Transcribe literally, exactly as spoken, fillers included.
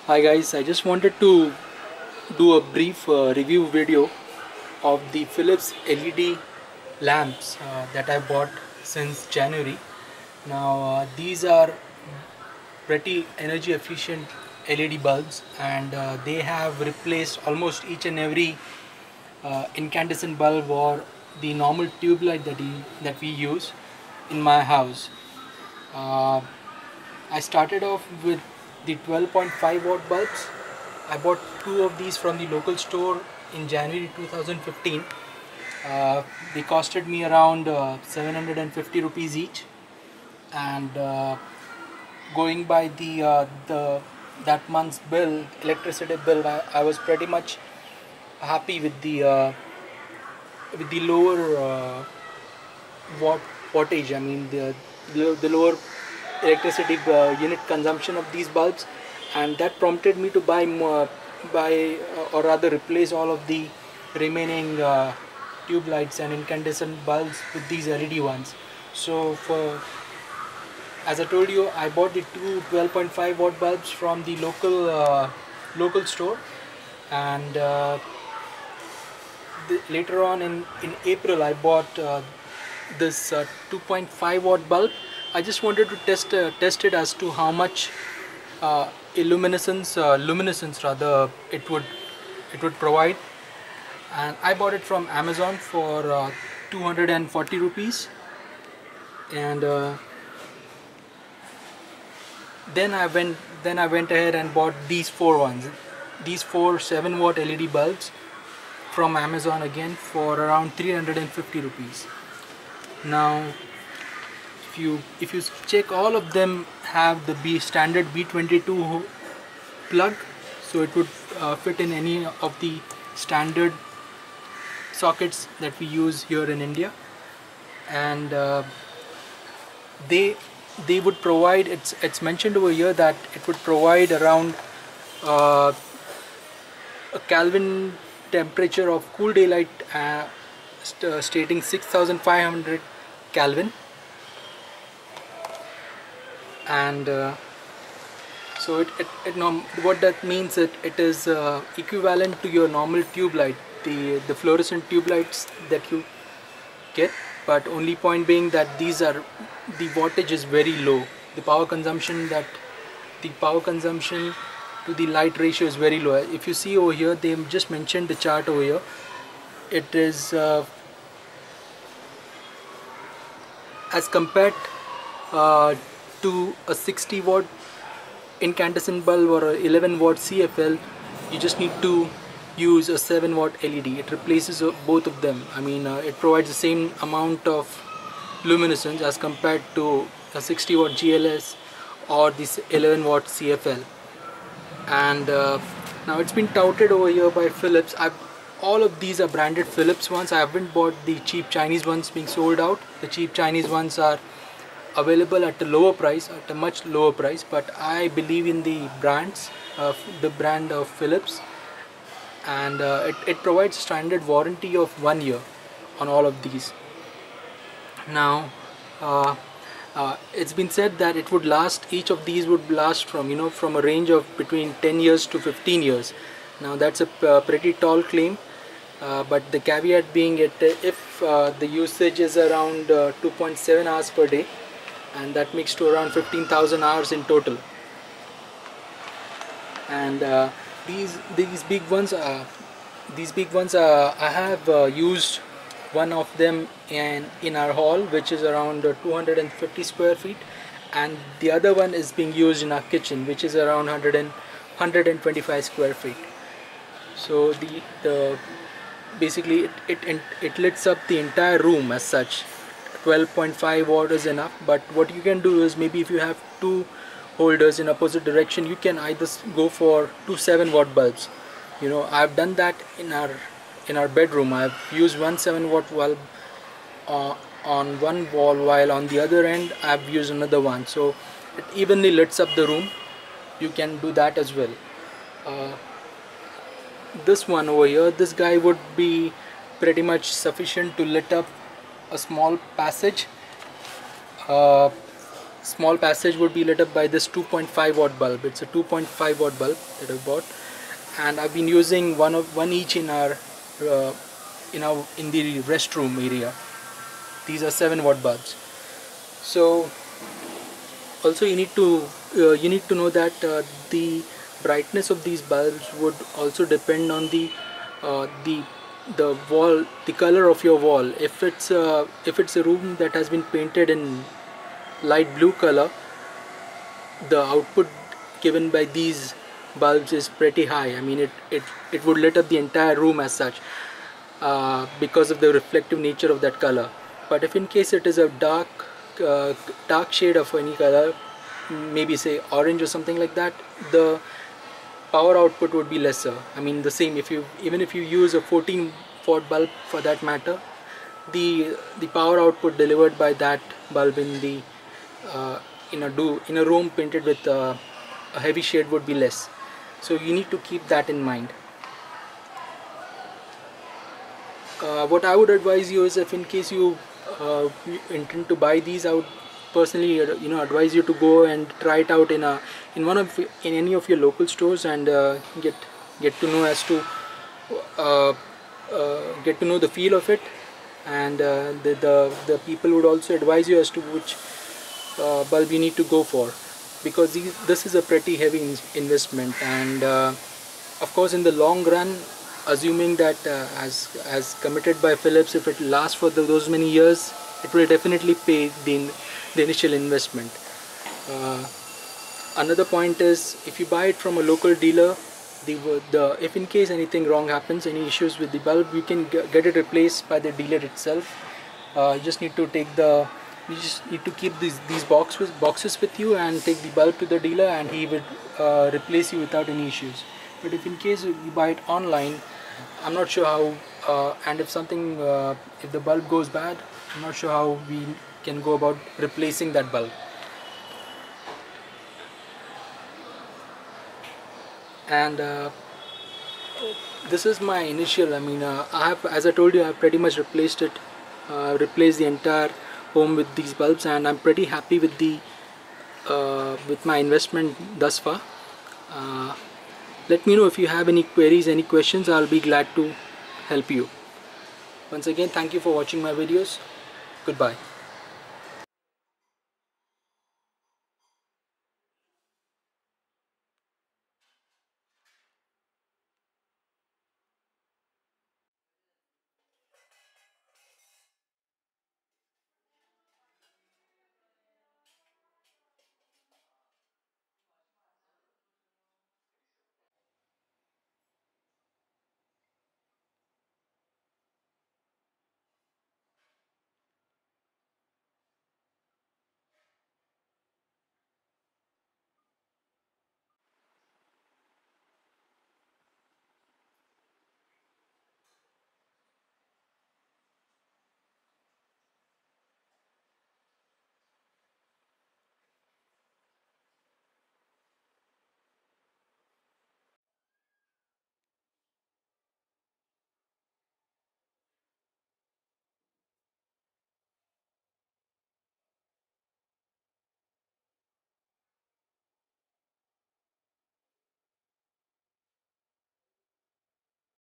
Hi guys, I just wanted to do a brief uh, review video of the Philips L E D lamps uh, that I bought since January. Now uh, these are pretty energy efficient L E D bulbs, and uh, they have replaced almost each and every uh, incandescent bulb or the normal tube light that, he, that we use in my house. Uh, I started off with the twelve point five watt bulbs. I bought two of these from the local store in January two thousand fifteen. Uh, they costed me around uh, seven hundred fifty rupees each, and uh, going by the uh, the that month's bill, electricity bill, I, I was pretty much happy with the uh, with the lower uh, watt wattage. I mean the the, the lower electricity uh, unit consumption of these bulbs, and that prompted me to buy more, buy uh, or rather replace all of the remaining uh, tube lights and incandescent bulbs with these L E D ones. So for as I told you, I bought the two twelve point five watt bulbs from the local uh, local store, and uh, the, later on in in April I bought uh, this uh, two point five watt bulb. I just wanted to test uh, test it as to how much uh, illuminescence, uh, luminescence rather, it would it would provide, and I bought it from Amazon for uh, two hundred forty rupees, and uh, then I went then I went ahead and bought these four ones, these four seven watt L E D bulbs from Amazon again for around three hundred fifty rupees. Now if you if you check, all of them have the B standard B twenty-two plug, so it would uh, fit in any of the standard sockets that we use here in India, and uh, they they would provide, it's it's mentioned over here that it would provide around uh, a Kelvin temperature of cool daylight, uh, st uh, stating six thousand five hundred Kelvin, and uh, so it, it, it norm what that means, it, it is uh, equivalent to your normal tube light, the the fluorescent tube lights that you get, but only point being that these are, the wattage is very low, the power consumption that the power consumption to the light ratio is very low. If you see over here, they just mentioned the chart over here, it is uh, as compared uh, to a sixty watt incandescent bulb or a eleven watt C F L, you just need to use a seven watt L E D. It replaces uh, both of them. I mean uh, it provides the same amount of luminescence as compared to a sixty watt G L S or this eleven watt C F L. And uh, now it's been touted over here by Philips. I've, all of these are branded Philips ones. I haven't bought the cheap Chinese ones being sold out. The cheap Chinese ones are available at a lower price, at a much lower price, but I believe in the brands of the brand of Philips, and uh, it, it provides standard warranty of one year on all of these. Now uh, uh, it's been said that it would last, each of these would last from you know from a range of between ten years to fifteen years. Now that's a uh, pretty tall claim, uh, but the caveat being it, if uh, the usage is around uh, two point seven hours per day, and that makes to around fifteen thousand hours in total. And uh, these these big ones uh, these big ones uh, I have uh, used one of them in in our hall, which is around uh, two hundred fifty square feet, and the other one is being used in our kitchen, which is around one hundred one hundred twenty-five square feet. So the the basically it it it, it lights up the entire room as such. twelve point five watt is enough, but what you can do is, maybe if you have two holders in opposite direction, you can either go for two seven watt bulbs. You know, I've done that in our in our bedroom. I've used one seven watt bulb uh, on one wall, while on the other end I've used another one, so it evenly lights up the room. You can do that as well. Uh, this one over here, this guy would be pretty much sufficient to lit up a small passage. Uh, small passage would be lit up by this two point five watt bulb. It's a two point five watt bulb that I bought, and I've been using one of one each in our uh, in our in the restroom area. These are seven watt bulbs. So also you need to uh, you need to know that uh, the brightness of these bulbs would also depend on the uh, the the wall, the color of your wall. If it's uh, if it's a room that has been painted in light blue color, the output given by these bulbs is pretty high. I mean, it it, it would lit up the entire room as such, uh, because of the reflective nature of that color. But if in case it is a dark uh, dark shade of any color, maybe say orange or something like that, the power output would be lesser. I mean, the same if you even if you use a fourteen watt bulb for that matter, the the power output delivered by that bulb in the uh, in a do in a room painted with uh, a heavy shade would be less. So you need to keep that in mind. Uh, what I would advise you is, if in case you, uh, you intend to buy these, I would personally uh, you know advise you to go and try it out in a in one of in any of your local stores, and uh, get get to know as to uh, uh, get to know the feel of it, and uh, the, the the people would also advise you as to which uh, bulb you need to go for, because these, this is a pretty heavy in investment, and uh, of course in the long run, assuming that uh, as as committed by Philips, if it lasts for the, those many years, it will definitely pay the, the initial investment. Uh, another point is, if you buy it from a local dealer, the, the if in case anything wrong happens, any issues with the bulb, you can get it replaced by the dealer itself. Uh, you just need to take the you just need to keep these these boxes boxes with you and take the bulb to the dealer, and he would uh, replace you without any issues. But if in case you buy it online, I'm not sure how, uh, and if something uh, if the bulb goes bad, I'm not sure how we can go about replacing that bulb. And uh, this is my initial, I mean, uh, I have, as I told you, I have pretty much replaced it, uh, replaced the entire home with these bulbs, and I'm pretty happy with the uh, with my investment thus far. Uh, let me know if you have any queries, any questions. I'll be glad to help you. Once again, thank you for watching my videos. Goodbye.